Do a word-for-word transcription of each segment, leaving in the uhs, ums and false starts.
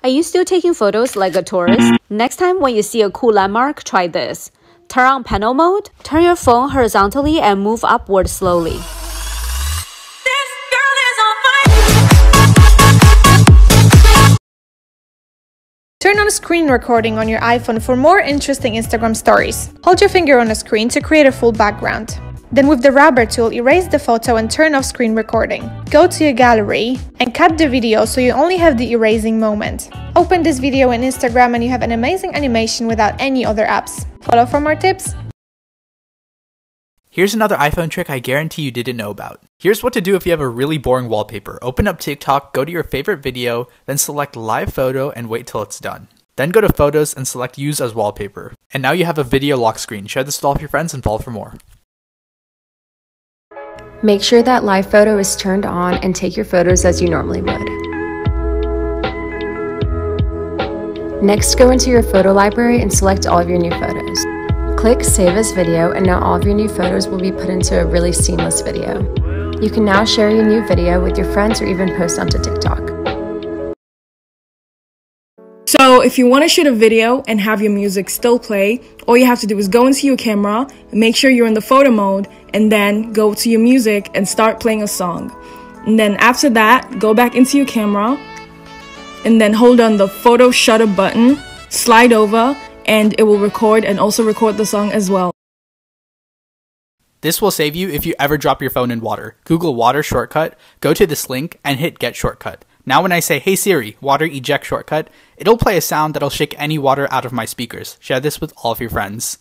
Are you still taking photos like a tourist? Next time when you see a cool landmark, try this. Turn on panel mode, turn your phone horizontally and move upward slowly. Turn on screen recording on your iPhone for more interesting Instagram stories. Hold your finger on the screen to create a full background. Then with the rubber tool, erase the photo and turn off screen recording. Go to your gallery and cut the video so you only have the erasing moment. Open this video in Instagram and you have an amazing animation without any other apps. Follow for more tips. Here's another iPhone trick I guarantee you didn't know about. Here's what to do if you have a really boring wallpaper. Open up TikTok, go to your favorite video, then select live photo and wait till it's done. Then go to photos and select use as wallpaper. And now you have a video lock screen. Share this with all of your friends and follow for more. Make sure that live photo is turned on and take your photos as you normally would. Next, go into your photo library and select all of your new photos. Click Save as Video, and now all of your new photos will be put into a really seamless video. You can now share your new video with your friends or even post onto TikTok. So if you want to shoot a video and have your music still play, all you have to do is go into your camera, make sure you're in the photo mode, and then go to your music and start playing a song. And then after that, go back into your camera, and then hold on the photo shutter button, slide over, and it will record and also record the song as well. This will save you if you ever drop your phone in water. Google water shortcut, go to this link, and hit get shortcut. Now when I say, hey Siri, water eject shortcut, it'll play a sound that'll shake any water out of my speakers. Share this with all of your friends.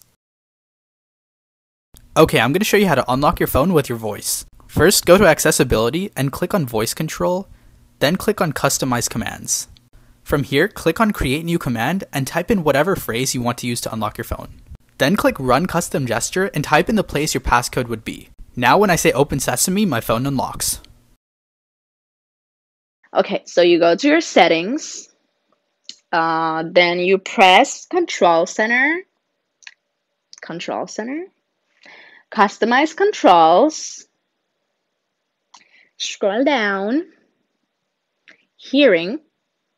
Okay, I'm going to show you how to unlock your phone with your voice. First, go to accessibility and click on voice control, then click on customize commands. From here, click on create new command and type in whatever phrase you want to use to unlock your phone. Then click run custom gesture and type in the place your passcode would be. Now when I say open sesame, my phone unlocks. Okay, so you go to your settings, uh, then you press Control Center, Control Center, Customize Controls, scroll down, Hearing,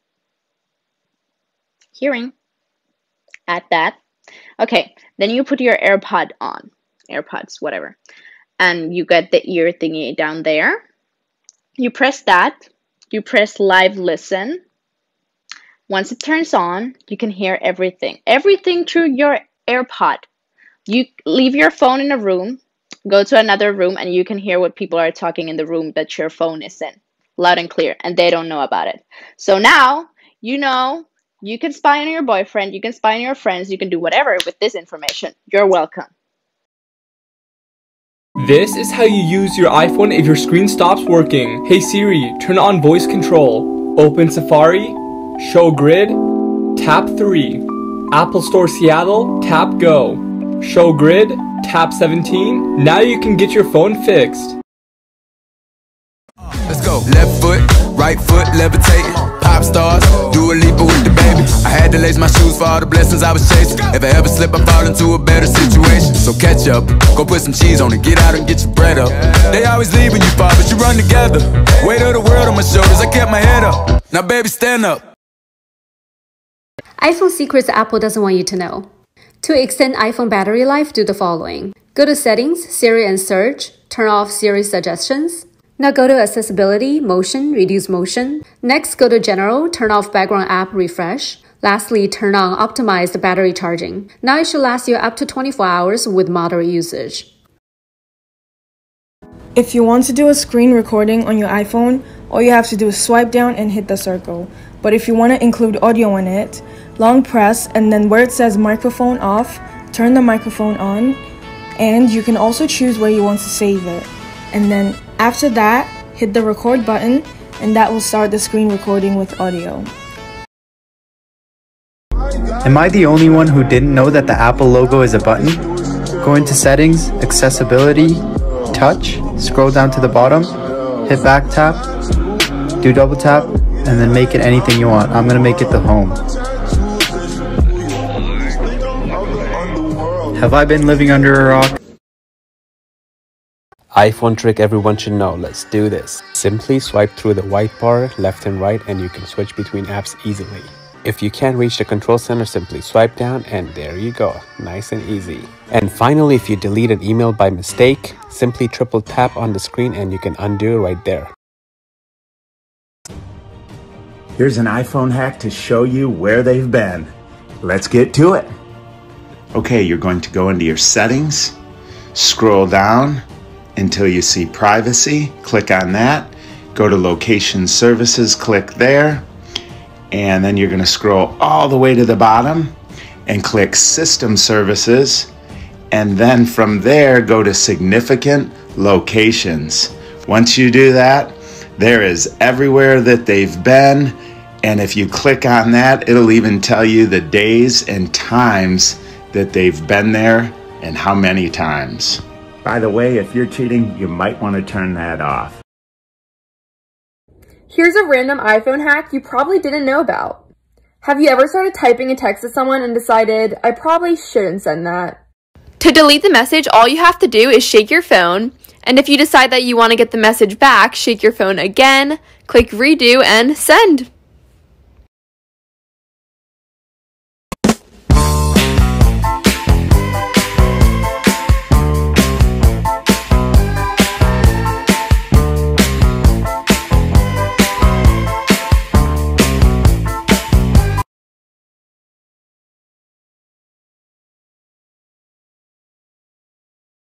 Hearing, add that. Okay, then you put your AirPod on, AirPods, whatever, and you get the ear thingy down there. You press that. You press live listen. Once it turns on, you can hear everything. Everything through your AirPod. You leave your phone in a room, go to another room, and you can hear what people are talking in the room that your phone is in. Loud and clear, and they don't know about it. So now, you know, you can spy on your boyfriend, you can spy on your friends, you can do whatever with this information. You're welcome. This is how you use your iPhone if your screen stops working. Hey Siri, turn on voice control. Open Safari, show grid, tap three. Apple Store Seattle, tap go. Show grid, tap seventeen. Now you can get your phone fixed. Let's go. Left foot, right foot, levitating. Pop stars, do a leap with the baby. I had to lace my shoes for all the blessings I was chasing. If I ever slip, I fall into a better situation. So catch up, go put some cheese on it, get out and get your bread up. They always leave when you fall, but you run together. Weight of the world on my shoulders, I kept my head up. Now baby, stand up. iPhone secrets Apple doesn't want you to know. To extend iPhone battery life, do the following. Go to Settings, Siri and Search, turn off Siri suggestions. Now go to Accessibility, Motion, Reduce Motion. Next, go to General, turn off Background App Refresh. Lastly, turn on Optimized Battery Charging. Now it should last you up to twenty-four hours with moderate usage. If you want to do a screen recording on your iPhone, all you have to do is swipe down and hit the circle. But if you want to include audio in it, long press and then where it says microphone off, turn the microphone on, and you can also choose where you want to save it. And then after that, hit the record button, and that will start the screen recording with audio. Am I the only one who didn't know that the Apple logo is a button? Go into Settings, Accessibility, Touch, scroll down to the bottom, hit back tap, do double tap, and then make it anything you want. I'm gonna make it the home. Have I been living under a rock? iPhone trick everyone should know. Let's do this. Simply swipe through the white bar left and right and you can switch between apps easily. If you can't reach the control center, simply swipe down and there you go. Nice and easy. And finally, if you delete an email by mistake, simply triple tap on the screen and you can undo right there. Here's an iPhone hack to show you where they've been. Let's get to it. Okay, you're going to go into your settings, scroll down until you see privacy, click on that, go to location services, click there, and then you're going to scroll all the way to the bottom and click system services, and then from there go to significant locations. Once you do that, there is everywhere that they've been, and if you click on that, it'll even tell you the days and times that they've been there and how many times. By the way, if you're cheating, you might want to turn that off. Here's a random iPhone hack you probably didn't know about. Have you ever started typing a text to someone and decided, I probably shouldn't send that? To delete the message, all you have to do is shake your phone, and if you decide that you want to get the message back, shake your phone again, click redo, and send.